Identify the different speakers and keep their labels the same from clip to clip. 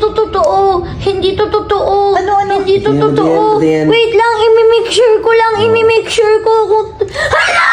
Speaker 1: to totoo. Hindi to totoo.
Speaker 2: Ano?
Speaker 1: Hindi to totoo.
Speaker 2: Diyan.
Speaker 1: Wait lang, imi-make sure ko lang. Imi-make sure ko kung... Hala!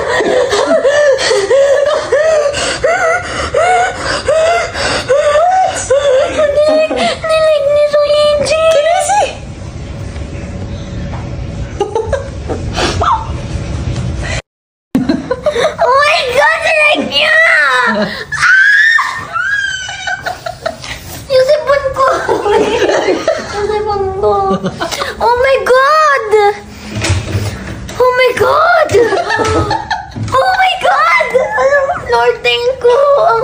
Speaker 1: Nilig ni Soyinji. Oh my God! Nilig niya! Yung sipon ko! Yung sipon ko! Oh my God! Oh my God! Oh my God! Lord, thank you!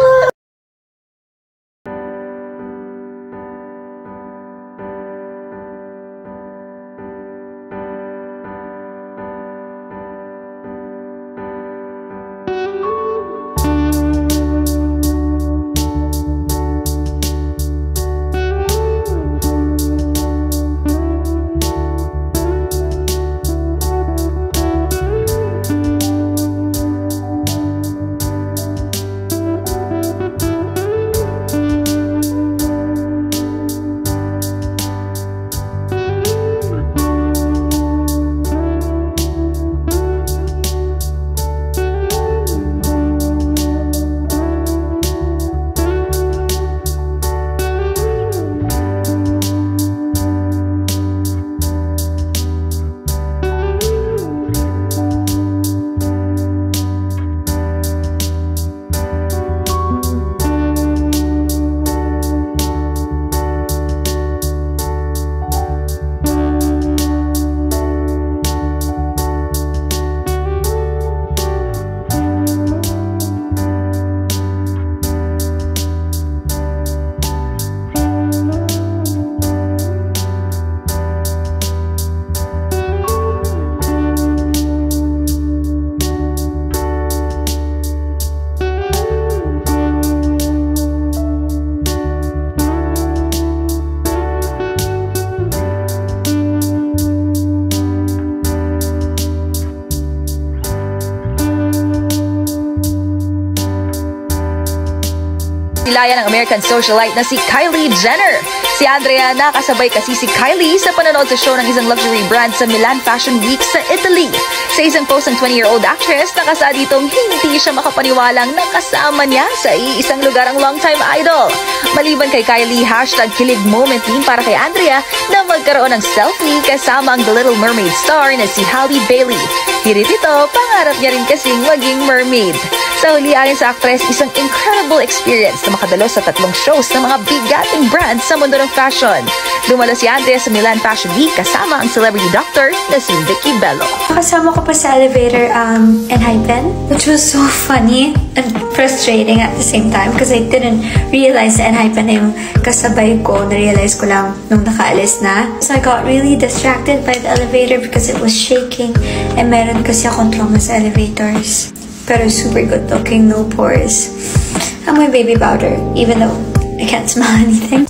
Speaker 3: Ilaya ng American socialite na si Kylie Jenner. Si Andrea nakasabay kasi si Kylie sa panonood sa show ng isang luxury brand sa Milan Fashion Week sa Italy. Sa isang post ng 20-year-old actress, nakasa ditong hindi siya makapaniwalang nakasama niya sa iisang lugar ang longtime idol. Maliban kay Kylie, #kilig moment din para kay Andrea na magkaroon ng selfie kasama ang The Little Mermaid star na si Halle Bailey. Hirit ito, pangarap niya rin kasing maging mermaid. Sa huli, ayon sa actress, isang incredible experience na makadalo sa 3 shows ng mga bigating brands sa mundo ng fashion. Dumalo si Andrea sa Milan Fashion Week kasama ang celebrity doctor na si Vicky Bello.
Speaker 4: Kasama ko pa sa elevator Enhypen, which was so funny and frustrating at the same time because I didn't realize na Enhypen na yung kasabay ko. Na-realize ko lang nung nakaalis na. So I got really distracted by the elevator because it was shaking and meron kasi akong trauma sa elevators. Pero super good looking, no pores. And my baby powder, even though I can't smell anything.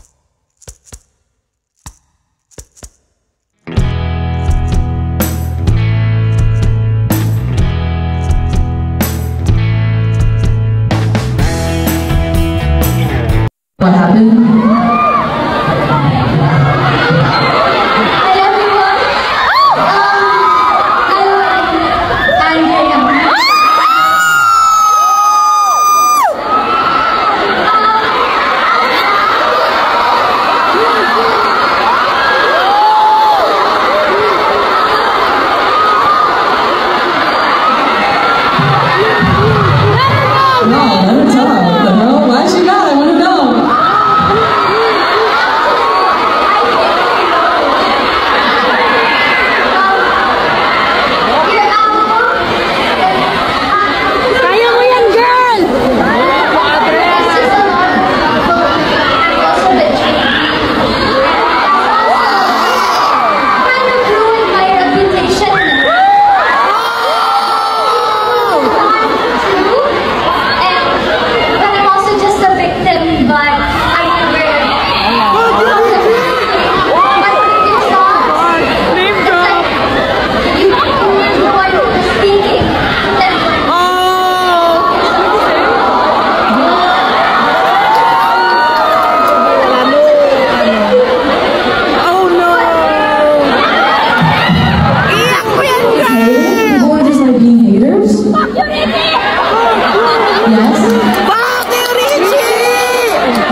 Speaker 5: What happened? No, let her tell. What the hell? Why she got? I want to know.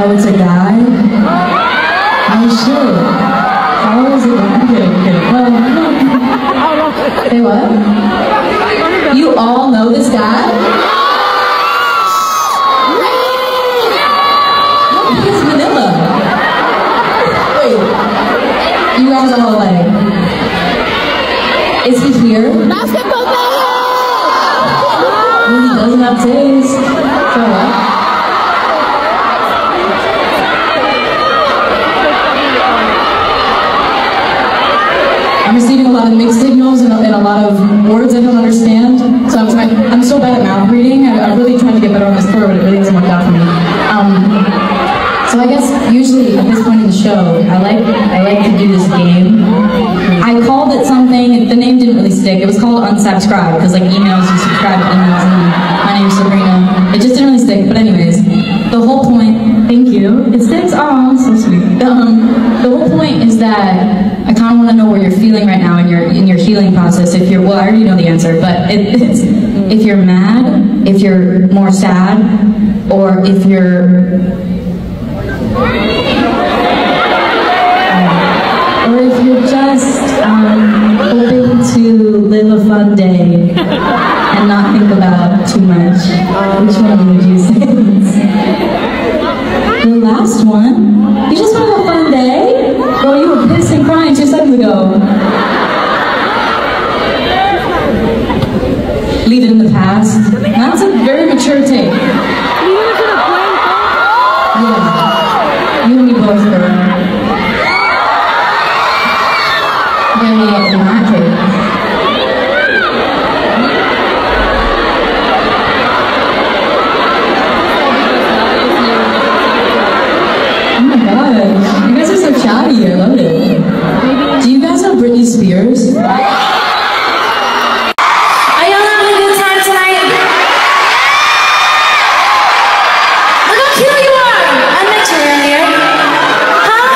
Speaker 5: Oh, it's a guy? Oh, shit. Oh, is it? Okay. Well, hey, what? You all know this guy? No, he's Manila. Wait. You guys all like... Is he here? Basketball player! Well, he doesn't have taste. So what? I'm receiving a lot of mixed signals and a lot of words I don't understand. So I'm so bad at mouth reading. I'm really trying to get better on this floor, but it really hasn't worked out for me. So I guess usually at this point in the show, I like to do this game. I called it something. The name didn't really stick. It was called Unsubscribe because like emails, you subscribe to emails, and my name's Sabrina. It just didn't really stick. But anyways, the whole point. Thank you. It sticks. Oh, so sweet. The whole point is that I kind of want to know where you're feeling right now in your healing process. If you're, well, I already know the answer, but it's if you're mad, if you're more sad, or if you're, or if you're just hoping to live a fun day and not think about too much. Which one would you say? The last one. You just want to have a fun day? Well, you were pissed and crying 2 seconds ago. Leave it in the past. That's a very mature take. Yeah. You and me both, girl. Yeah, in that case. Oh my god, you guys are so chatty, I love it. Do you guys have Britney Spears?
Speaker 2: Are y'all having a good time tonight? Look how cute you are! I met you earlier. Huh?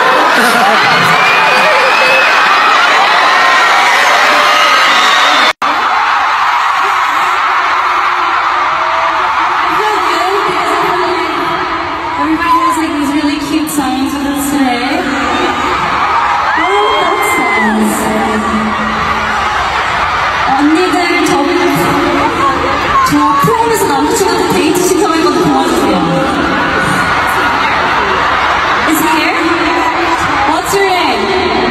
Speaker 2: Everybody has like these really cute songs with us today. Oh, that's nice. 언니들 저 프롬에서 남자친구한테 데이트 신청하는 것도 도와주세요. Is he here? What's your name?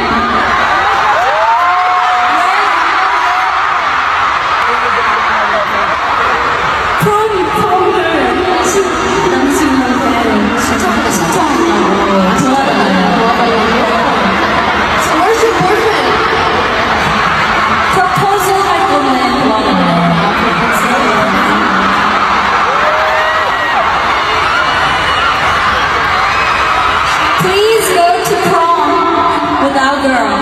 Speaker 2: 프롬을 남자친구한테 신청한다고 도와달라고. So where's your boyfriend? Proposal 할 거면 도와달라고. Please go to prom without girl.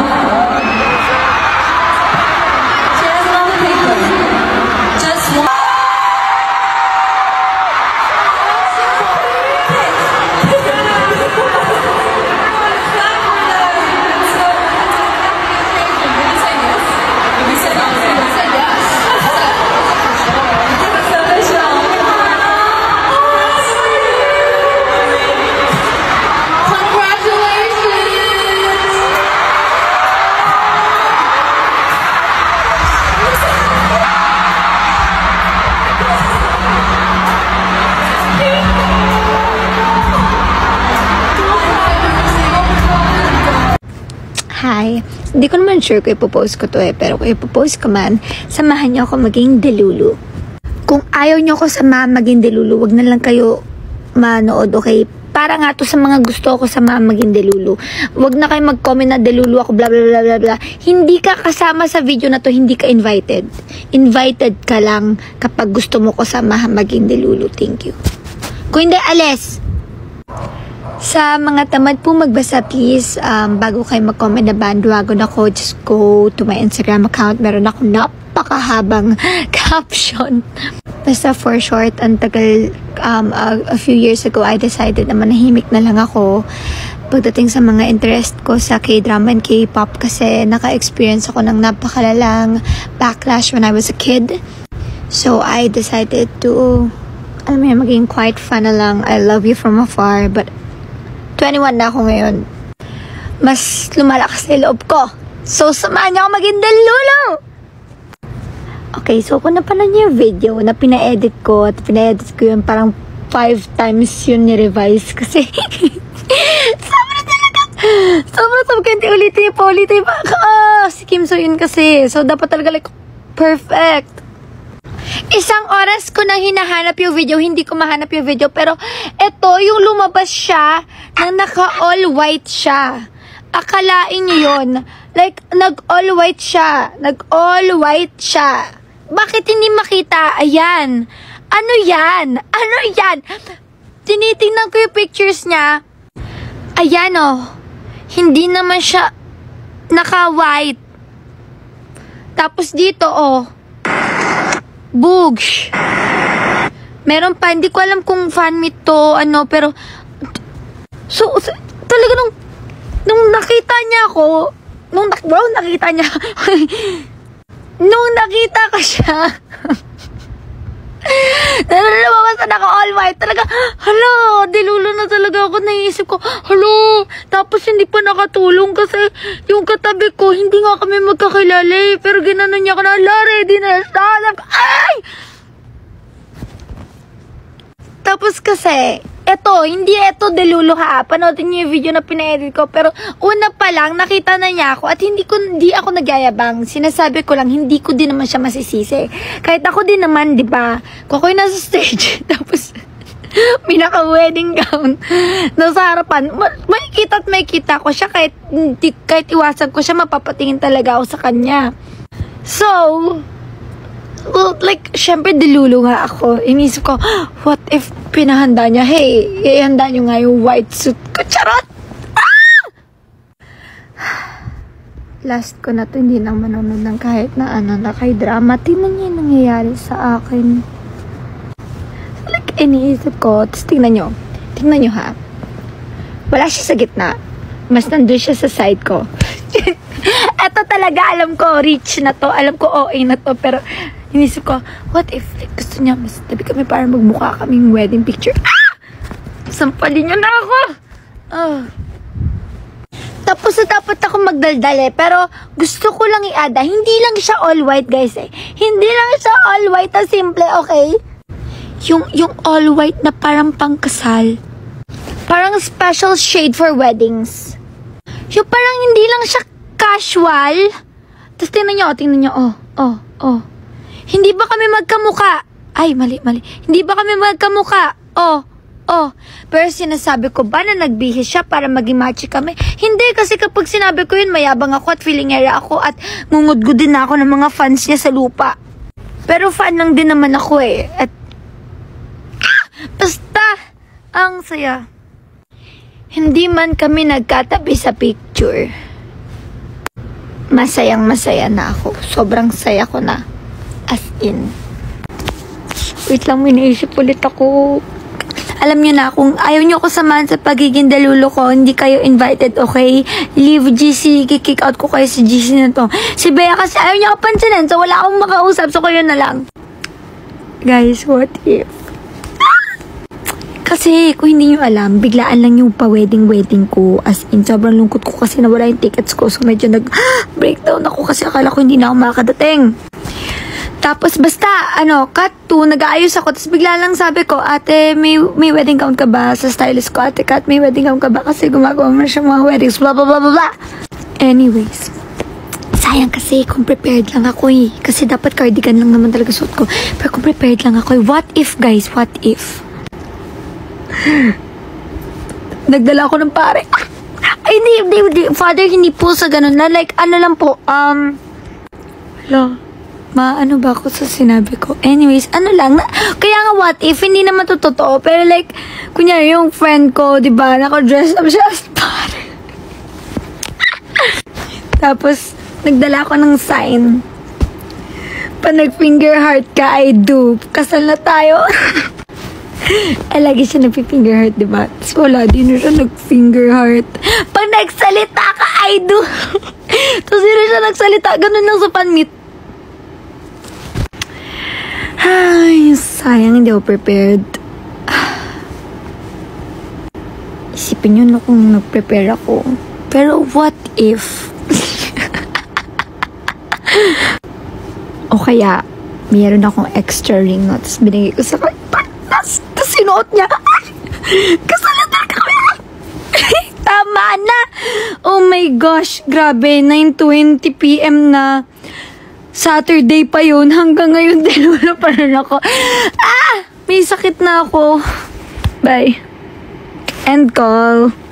Speaker 2: She doesn't have a paper. Just one.
Speaker 4: Hi. Hindi ko naman sure kung ipopost ko to pero kung ipopost ko man, samahan niyo ako maging delulu. Kung ayaw niyo ako samahan maging delulu, wag na lang kayo manood, okay? Para nga to sa mga gusto ko samahan maging delulu. Wag na kayo mag-comment na delulu ako, bla bla bla bla bla. Hindi ka kasama sa video na to, hindi ka invited. Invited ka lang kapag gusto mo ko samahan maging delulu. Thank you. Kung hindi, alis! Sa mga tamad po magbasa, please, bago kayo mag-comment na bandwagon ako, just go to my Instagram account. Meron ako napakahabang caption. Basta for short, ang tagal, a few years ago, I decided na manahimik na lang ako pagdating sa mga interest ko sa K-drama and K-pop kasi naka-experience ako ng napakalalang backlash when I was a kid. So, I decided to alam mo yun, maging quiet fan na lang. I love you from afar. But 21 na ako ngayon. Mas lumalakas sa loob ko. So, samahan niyo ako maging dalulo! Okay, so kung napanood niyo yung video na pina-edit ko, at pina-edit ko yun parang 5 times yun ni-revise kasi sobrang hindi ulitin pa. Si Kim So yun kasi. So, dapat talaga like perfect. Isang oras ko nang hinahanap yung video, hindi ko mahanap yung video. Pero, ito, yung lumabas siya, na naka-all white siya. Akalain nyo yun. Like, nag-all white siya. Nag-all white siya. Bakit hindi makita? Ayan. Ano yan? Ano yan? Tinitingnan ko yung pictures niya. Ayan, oh. Hindi naman siya naka-white. Tapos dito, oh. Boogs. Meron pa, hindi ko alam kung fan meet to, ano, pero so talaga nung nakita niya ako, nung nakita niya nung nakita ko siya lumabas na naka-all white, talaga, hala, dilulo na talaga ako, naisip ko, hala, tapos hindi pa nakatulong kasi yung katabi ko, hindi nga kami magkakilala eh, pero ginanon niya ko na, hala, ready na siya, ay! Tapos kasi, hindi ito dilulo ha, panoodin niyo yung video na pina-edit ko, pero una pa lang, nakita na niya ako, at hindi ako nagyayabang, sinasabi ko lang, hindi ko din naman siya masisisi. Kahit ako din naman, di ba, kung ako'y nasa stage, tapos, may naka-wedding gown, nasa harapan, makikita ko siya, kahit iwasan ko siya, mapapatingin talaga ako sa kanya. So, well, like, syempre, dilulo nga ako. Inisip ko, what if pinahanda niya? Hey, ihanda niyo nga yung white suit ko. Charot! Ah! Last ko na to, hindi na manonood ng kahit na ano, na kay drama. Tingnan niyo yung nangyayari sa akin. Like, iniisip ko, tapos tingnan niyo ha. Wala siya sa gitna. Mas nandun siya sa side ko. Eto talaga, alam ko, rich na to. Alam ko, OA na to. Pero, inisip ko, what if like, gusto niya, mas tabi kami para magmukha kaming wedding picture. Ah! Sampalin niyo na ako! Tapos na dapat ako magdaldal eh. Pero, gusto ko lang i-ada. Hindi lang siya all white, guys eh. Hindi lang siya all white na simple, okay? Yung all white na parang pangkasal. Parang special shade for weddings. Yung parang hindi lang siya casual. Tapos tingnan niyo, oh. Hindi ba kami magkamuka? Ay, mali. Hindi ba kami magkamuka? Oh. Pero sinasabi ko ba na nagbihis siya para maging matchy kami? Hindi, kasi kapag sinabi ko yun, mayabang ako at feeling era ako at ngungudgud din ako ng mga fans niya sa lupa. Pero fan lang din naman ako eh. At basta, ang saya. Hindi man kami nagkatabi sa picture. Masayang-masaya na ako. Sobrang saya ko na. As in. Wait lang, iniisip ulit ako. Alam niyo na, kung ayaw niyo ako samahan sa pagiging dalulo ko, hindi kayo invited, okay? Leave GC, kick out ko kayo sa GC na to. Si Bea kasi ayaw niya ako pansinin, so wala akong makausap, so kayo na lang. Guys, what if? Kasi, kung hindi nyo alam, biglaan lang yung pa-wedding ko. As in, sobrang lungkot ko kasi nawala yung tickets ko. So, medyo nag-breakdown ako kasi akala ko hindi na ako makakadating. Tapos, basta, cut to, nag-aayos ako. Tapos, bigla lang sabi ko, ate, may wedding gown ka ba? Sa stylist ko, ate, Kat, may wedding gown ka ba? Kasi gumagawa mo na siya mga weddings, blah, blah, blah, blah, blah. Anyways, sayang kasi kung prepared lang ako eh. Kasi dapat cardigan lang naman talaga suot ko. Pero kung prepared lang ako eh. What if, guys? What if? Nagdala ako ng pare. Ay, hindi. Father, hindi po sa ganun na. Like, lang po. Ano ba ako sa sinabi ko? Anyways, lang. Kaya nga, what if, hindi naman to totoo. Pero like, kunyari, yung friend ko, diba, naka-dress up siya as pare. Tapos, nagdala ako ng sign. Pa nag-finger heart ka, I do. Kasal na tayo. Lagi siya nag-finger heart, diba? Tapos wala, di na siya nag-finger heart. Pag nagsalita ka, I do. Tapos di na siya nagsalita. Ganun lang sa pan-meet. Ay, sayang, hindi ako prepared.
Speaker 1: isipin yun kung nag-prepare ako. Pero what if? O kaya, mayroon akong extra ring no, tapos binigay ko sa kanya. Tapos sinuot niya. Kasalan talaga kami. Tama na. Oh my gosh, grabe. 9:20 PM na. Saturday pa yun. Hanggang ngayon din wala pa rin ako. May sakit na ako. Bye. End call.